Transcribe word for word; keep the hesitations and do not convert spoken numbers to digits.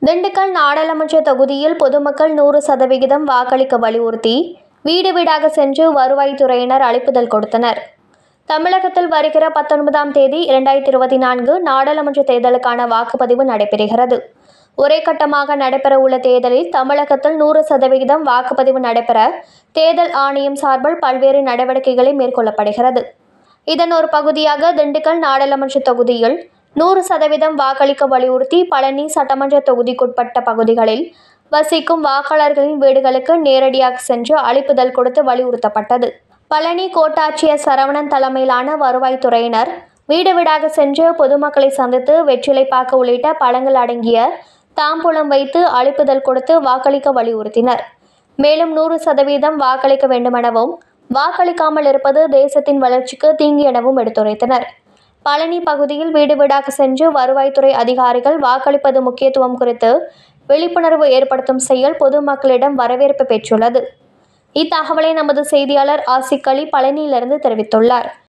திண்டுக்கல் நாடாளுமன்ற தொகுதியில் பொதுமக்கள் நூறு சதவிகிதம் வாக்களிக்க வலியுறுத்தி வீடு வீடாக சென்று வருவாய்த்துறையினர் அழைப்புதல் கொடுத்தனர். தமிழகத்தில் வருகிற பத்தொன்பதாம் தேதி இரண்டாயிரத்தி இருபத்தி நான்கு நாடாளுமன்ற தேர்தலுக்கான வாக்குப்பதிவு நடைபெறுகிறது. ஒரே கட்டமாக நடைபெறவுள்ள தேர்தலில் தமிழகத்தில் நூறு சதவிகிதம் வாக்குப்பதிவு நடைபெற தேர்தல் ஆணையம் சார்பில் பல்வேறு நடவடிக்கைகளை மேற்கொள்ளப்படுகிறது. இதன் ஒரு பகுதியாக திண்டுக்கல் நாடாளுமன்ற தொகுதியில் நூறு சதவீதம் வாக்களிக்க வலியுறுத்தி பழனி சட்டமன்ற தொகுதிக்குட்பட்ட பகுதிகளில் வசிக்கும் வாக்காளர்களின் வீடுகளுக்கு நேரடியாக சென்று அழைப்புதல் கொடுத்து வலியுறுத்தப்பட்டது. பழனி கோட்டாட்சியர் சரவணன் தலைமையிலான வருவாய்த்துறையினர் வீடு வீடாக சென்று பொதுமக்களை சந்தித்து வெற்றிலைப்பாக்கு உள்ளிட்ட பழங்கள் அடங்கிய தாம்பூலம் வைத்து அழைப்புதல் கொடுத்து வாக்களிக்க வலியுறுத்தினர். மேலும் நூறு சதவீதம் வாக்களிக்க வேண்டுமெனவும், வாக்களிக்காமல் இருப்பது தேசத்தின் வளர்ச்சிக்கு தீங்கு எனவும் எடுத்துரைத்தனர். பழனி பகுதியில் வீடு வீடாக சென்று வருவாய்த்துறை அதிகாரிகள் வாக்களிப்பது முக்கியத்துவம் குறித்து விழிப்புணர்வு ஏற்படுத்தும் செயல் பொதுமக்களிடம் வரவேற்பு பெற்றுள்ளது. இத்தகவலை நமது செய்தியாளர் ஆசிக் அலி பழனியிலிருந்து தெரிவித்துள்ளார்.